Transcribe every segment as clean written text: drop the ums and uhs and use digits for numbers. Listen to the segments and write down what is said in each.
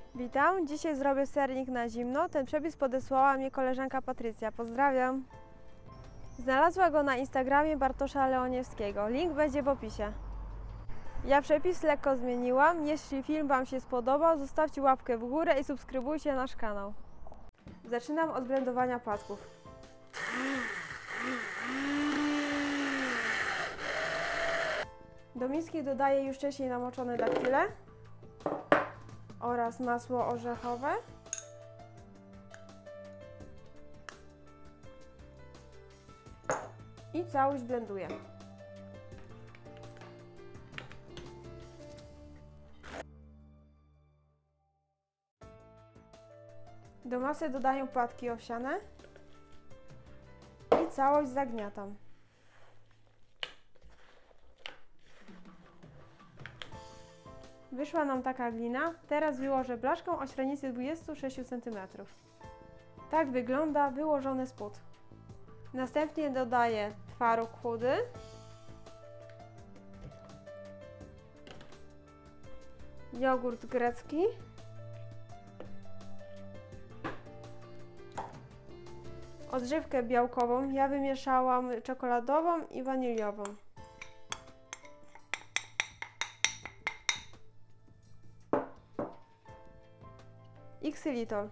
Witam, dzisiaj zrobię sernik na zimno. Ten przepis podesłała mi koleżanka Patrycja. Pozdrawiam. Znalazła go na Instagramie Bartosza Leoniewskiego. Link będzie w opisie. Ja przepis lekko zmieniłam. Jeśli film Wam się spodobał, zostawcie łapkę w górę i subskrybujcie nasz kanał. Zaczynam od blendowania płatków. Do miski dodaję już wcześniej namoczone daktyle oraz masło orzechowe i całość blenduję. Do masy dodaję płatki owsiane i całość zagniatam. Wyszła nam taka glina, teraz wyłożę blaszką o średnicy 26 cm. Tak wygląda wyłożony spód. Następnie dodaję twaróg chudy, jogurt grecki, odżywkę białkową, ja wymieszałam czekoladową i waniliową. I ksylitol.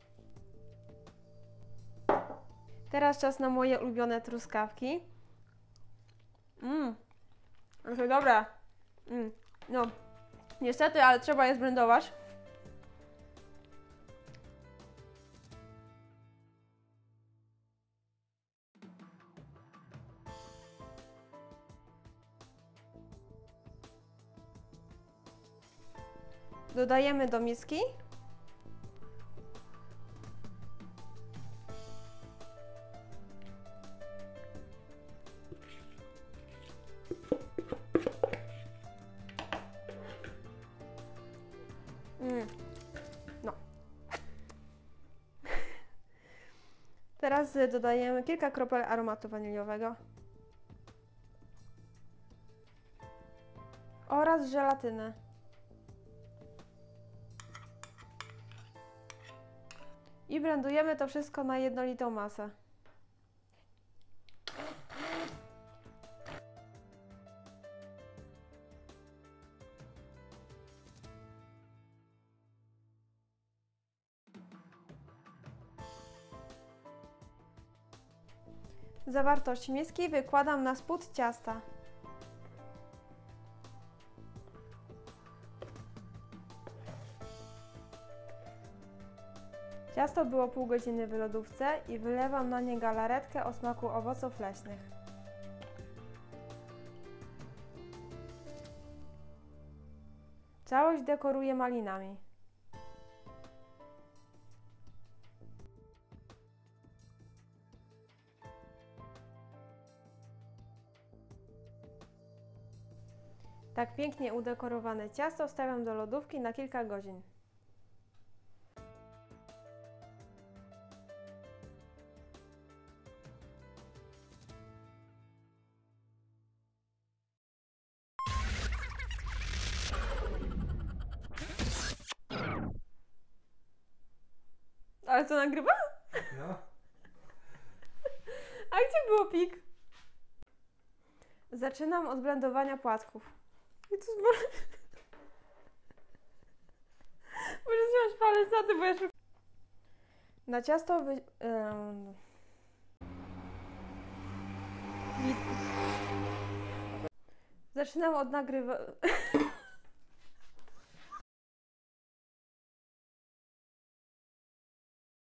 Teraz czas na moje ulubione truskawki. To dobra. No, niestety, ale trzeba je zblendować. Dodajemy do miski. No. Teraz dodajemy kilka kropel aromatu waniliowego oraz żelatynę. I blendujemy to wszystko na jednolitą masę. Zawartość miski wykładam na spód ciasta. Ciasto było pół godziny w lodówce i wylewam na nie galaretkę o smaku owoców leśnych. Całość dekoruję malinami. Tak pięknie udekorowane ciasto wstawiam do lodówki na kilka godzin. Ale co, nagrywa? No. A gdzie było pik? Zaczynam od blendowania płatków. I to może trzymać palec na tym, bo ja szybko... Na ciasto Zaczynam od nagrywania...